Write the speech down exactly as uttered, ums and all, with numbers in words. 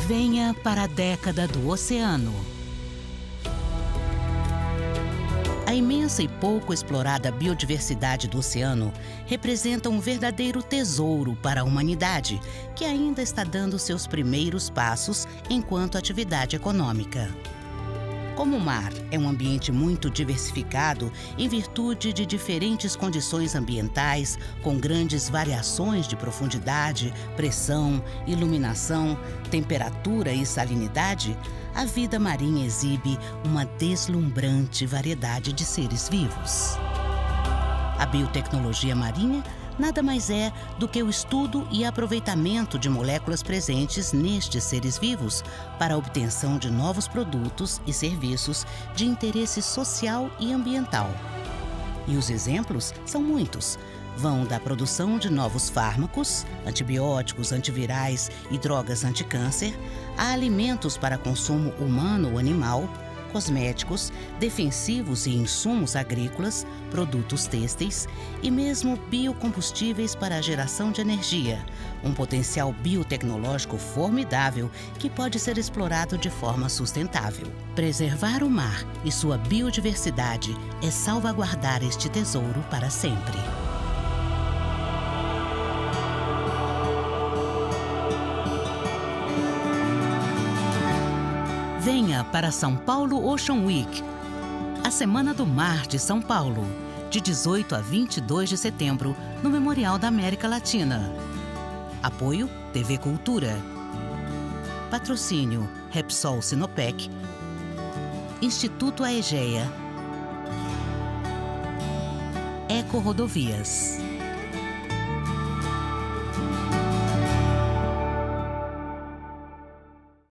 Venha para a década do oceano. A imensa e pouco explorada biodiversidade do oceano representa um verdadeiro tesouro para a humanidade, que ainda está dando seus primeiros passos enquanto atividade econômica. Como o mar é um ambiente muito diversificado em virtude de diferentes condições ambientais, com grandes variações de profundidade, pressão, iluminação, temperatura e salinidade, a vida marinha exibe uma deslumbrante variedade de seres vivos. A biotecnologia marinha nada mais é do que o estudo e aproveitamento de moléculas presentes nestes seres vivos para a obtenção de novos produtos e serviços de interesse social e ambiental. E os exemplos são muitos. Vão da produção de novos fármacos, antibióticos, antivirais e drogas anticâncer, a alimentos para consumo humano ou animal, cosméticos, defensivos e insumos agrícolas, produtos têxteis e mesmo biocombustíveis para a geração de energia, um potencial biotecnológico formidável que pode ser explorado de forma sustentável. Preservar o mar e sua biodiversidade é salvaguardar este tesouro para sempre. Venha para São Paulo Ocean Week, a Semana do Mar de São Paulo, de dezoito a vinte e dois de setembro, no Memorial da América Latina. Apoio T V Cultura. Patrocínio Repsol Sinopec, Instituto Aegea, Eco Rodovias.